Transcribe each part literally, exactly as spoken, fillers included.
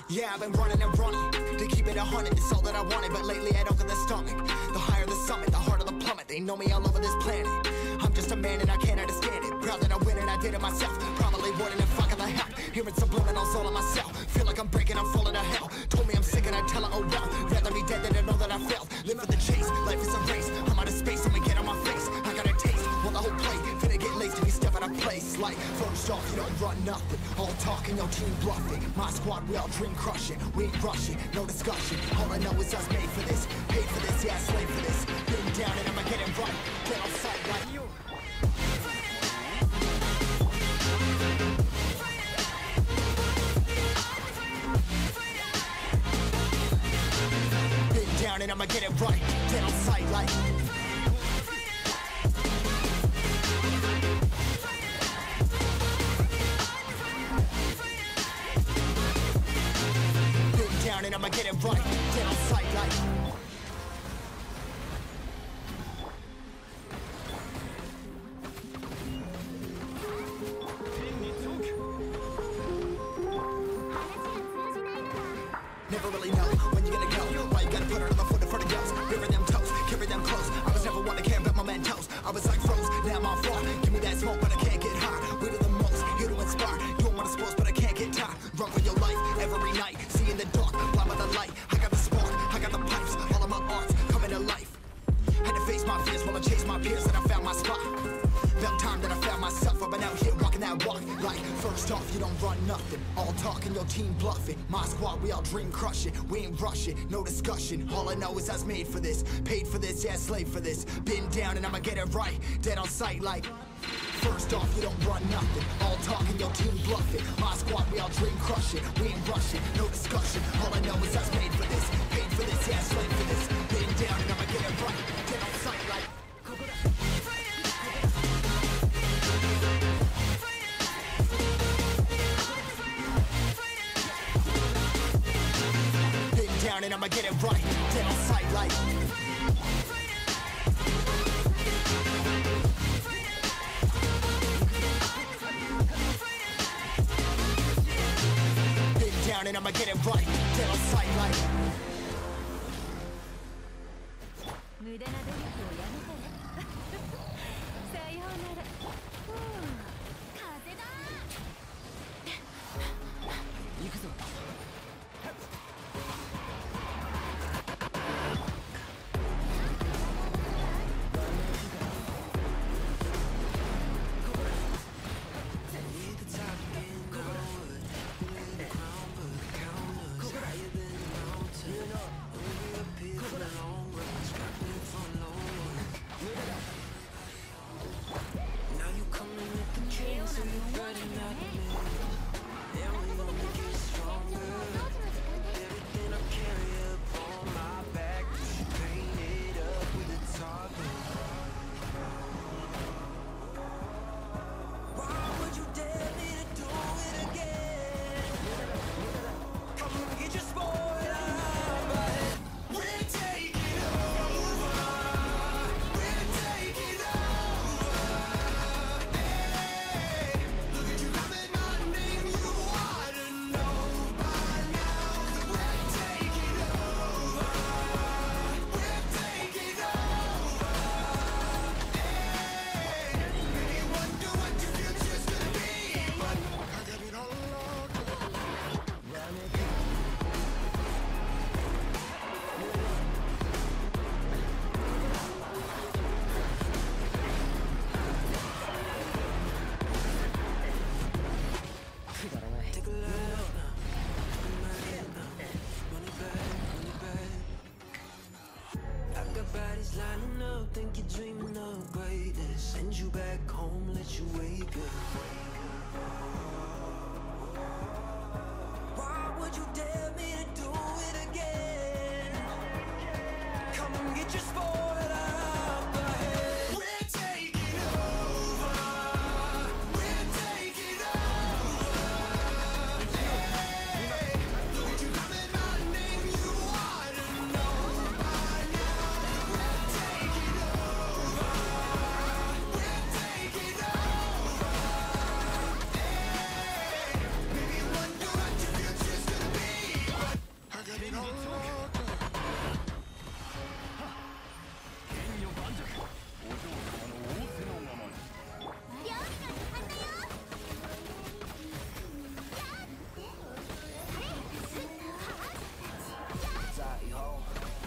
Yeah, I've been running and running to keep it a hundred, it's all that I wanted. But lately I don't get the stomach. The higher the summit, the harder the plummet. They know me all over this planet. I'm just a man and I can't understand it. Proud that I win and I did it myself. Probably wouldn't if I got the help. Hearing subliminals all on myself. Feel like I'm breaking, I'm falling to hell. Told me I'm sick and I tell her, oh well. Rather be dead than to know that I failed. Live for the chase, life is a race. I'm out of space, I'ma get on my face. I got a taste, want the whole plate. Finna get laced if you step out of place. Like, first off, you don't run nothing. All talking, your team bluffing. My squad, we all dream crushing. We ain't rushing, no discussion. All I know is us made for this. Paid for this, yeah, slave for this. Been down and I'ma get it right. Get on sight like you. Down and I'ma get it right. Dead on sight like been down and I'ma get it right. Dead on sight like never really know when you're gonna go. Why you gotta put her on the foot in front of girls? River them toes, carry them close. I was never one to care about my mentos. I was like froze, now I'm on fire. Give me that smoke, but I can't get high. We do the most, here to inspire. Don't wanna spoil, but I can't get tired. Run for your life every night. See in the dark, blind by the light. I got the spark, I got the pipes. All of my arts coming to life. Had to face my fears while I chased my peers, and I found my spot. About time that I found myself. I've been out here walking that walk. Like, first off, you don't run nothing. All talking, your team bluffing. My squad, we all dream crushing. We ain't rushing, no discussion. All I know is I was made for this. Paid for this, yeah, slave for this. Been down and I'ma get it right. Dead on sight like. First off, you don't run nothing. All talking, your team bluffing. My squad, we all dream crushing. We ain't rushing, no discussion. All I know is I was made for this. Paid for this, yeah, slave for this. Been down and I'ma get it right. Dead on sight like. Down and I'ma get it right. Dead on sight like. Been down and I'ma get it right. Dead on sight like. Think you're dreaming of greatness. Send you back home, let you wake up. Why would you dare me to do it again? Come and get your spoil out the head. We're taking over. We're taking over. Hey, look at you coming, my name you ought to know by now. We're taking over. We're taking over. Hey, maybe you wonder what your future's gonna be.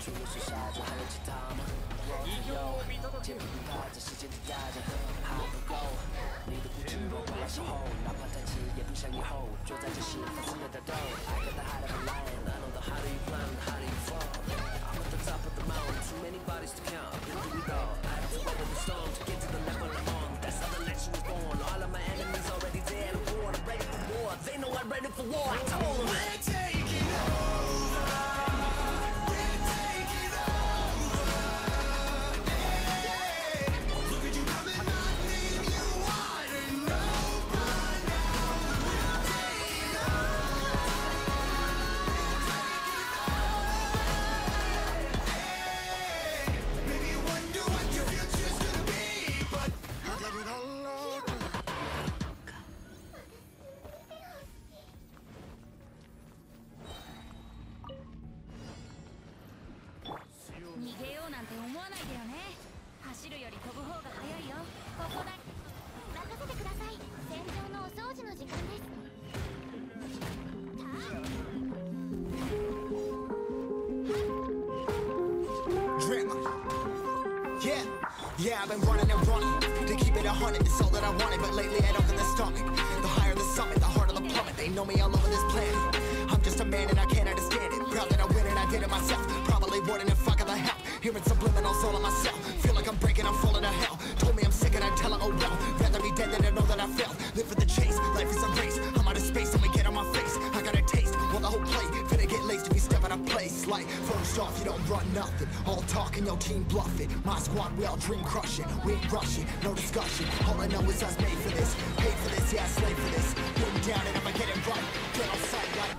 Yeah, I've been running and running to keep it a hundred, it's all that I wanted. But lately I don't get the stomach. The higher the summit, the harder the plummet. They know me all over this planet. I'm just a man and I can't understand it. Proud that I win and I did it myself. Probably wouldn't if I got the help. Hearing subliminals all on myself. Feel like I'm breaking, I'm falling to hell. Told me I'm sick and I tell her, oh well. Rather be dead than to know that I failed. Live for the chase, life is a race. I'm out of space, I'ma get on my face. I got a taste, well the whole plate. Finna get laced if you step out of place. Like, first off, you don't run nothing. All talk and your team bluff it. My squad, we all dream crushing. We ain't rushing, no discussion. All I know is I was made for this. Paid for this, yeah, slave for this. Put down and I'ma get it right. Get on sight like.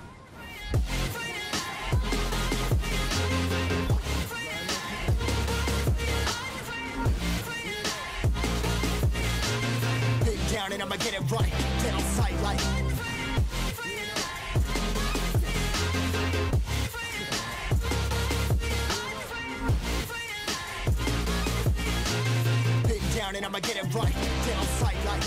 Down and I'ma get it right. Get on sight like. Big down and I'ma get it right. Get on sight like.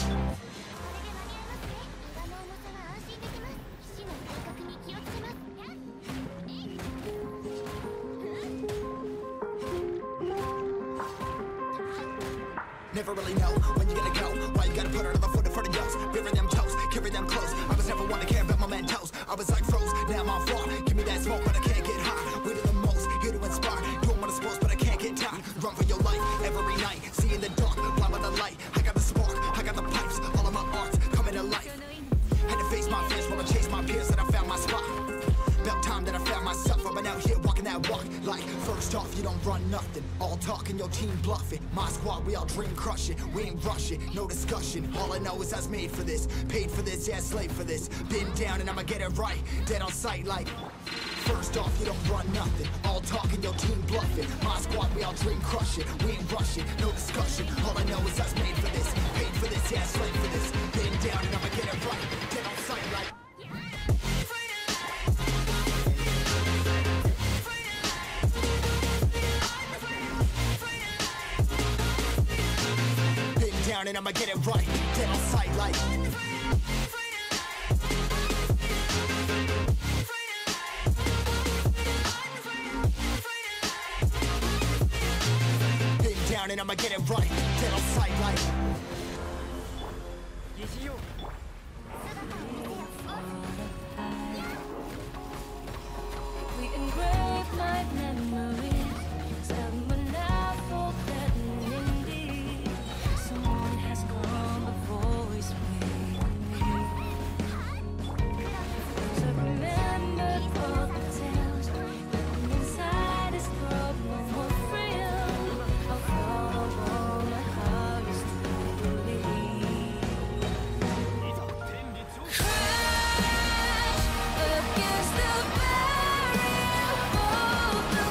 Never really know when you're gonna go. Why you gotta put another foot in front of yours? Bury them toes, carry them close. I was never one to care about my mentos. I was like froze, now I'm on floor. Give me that smoke, but I can't get high. We do the most, here to inspire. Doing what I'm supposed, but I can't get tired. Run for your life every night. See in the dark, blind by the light. I got the spark, I got the pipes. All of my arts coming to life. Had to face my fears while I chase my peers, and I found my spot. About time that I found myself. I've been out here walking that walk. Like, first off, you don't run nothing. All talk and your team bluff it. My squad, we all dream crush it. We ain't rush it, no discussion. All I know is I was made for this. Paid for this, yeah, slave for this. Been down and I'ma get it right. Dead on sight like. First off, you don't run nothing. All talk and your team bluff it. My squad, we all dream crush it. We ain't rush it, no discussion. All I know is I was made for this. Paid for this, yeah, slave for this. Been down and I'ma get it right. Dead on sight like. Down and I'ma get it right. Dead on sight like. Been down and I'ma get it right. Dead on sight like. We engrave my memories, and we're now forgotten indeed. Someone has gone before we speak. So remember all the tales written inside this throat, no more thrill. I'll follow my heart is to believe. Crash against the barrier of the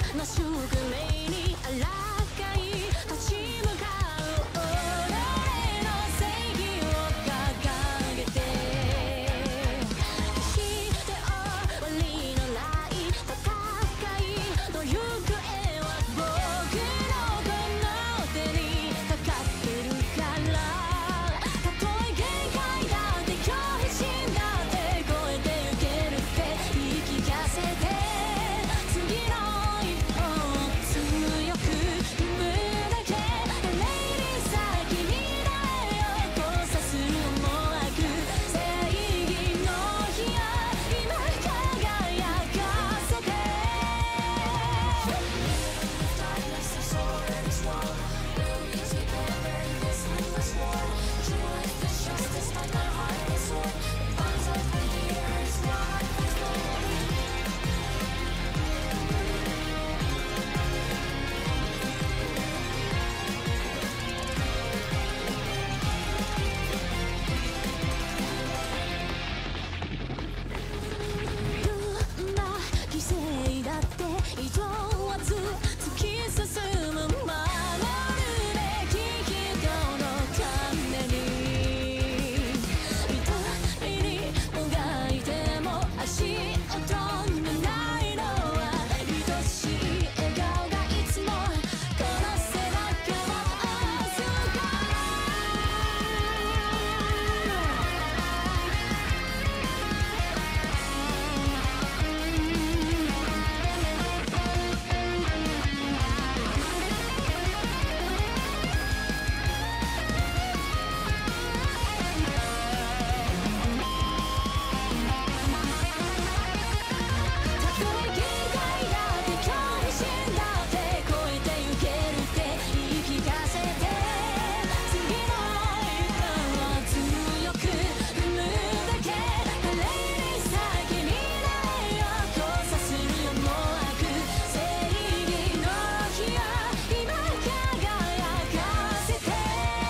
の宿命に抗い立ち向かう己の正義を掲げて決して終わりのない戦いの行方は僕のこの手にかかってるからたとえ限界だって恐怖心だって超えてゆけるって言い聞かせて次の一歩を強く踏むだけレイリ先未来を交差する思惑正義の火を今輝かせて Darkness is already strong. Brilliance together in this endless war. Truth is justice, like my heart is one. The bonds of the years not before.「どんな犠牲だって意図はず突き進む」「守るべき人のために」「一人にもがいても足を止めないのは愛しい笑顔がいつもこの背中を押すから」たとえ限界だって恐怖心だって超えてゆけるって言い聞かせて次の一歩を強く踏むだけ華麗に先未来を交差する思惑正義の火を今輝かせて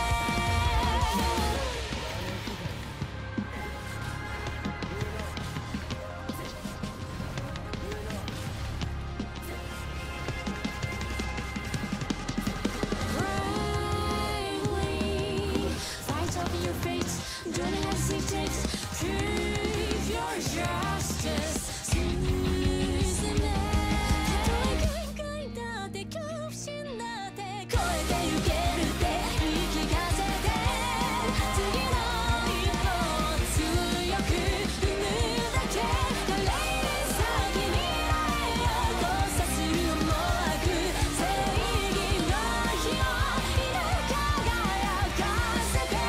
Bravely fight over your fate. Do it as it takes. Prove your justice. 進めたとえ限界だって恐怖心だって超えてゆけるって言い聞かせて次の一歩を強く踏むだけ華麗に先未来を交差する思惑正義の火を今輝かせて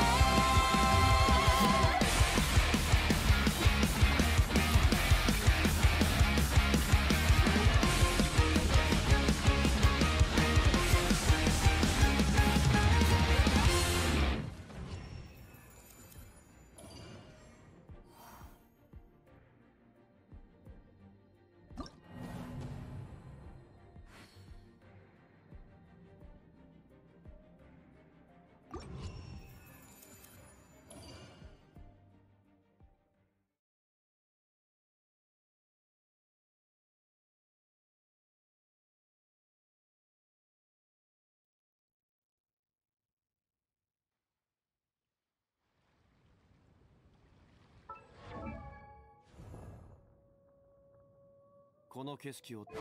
この景色を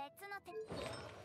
別の手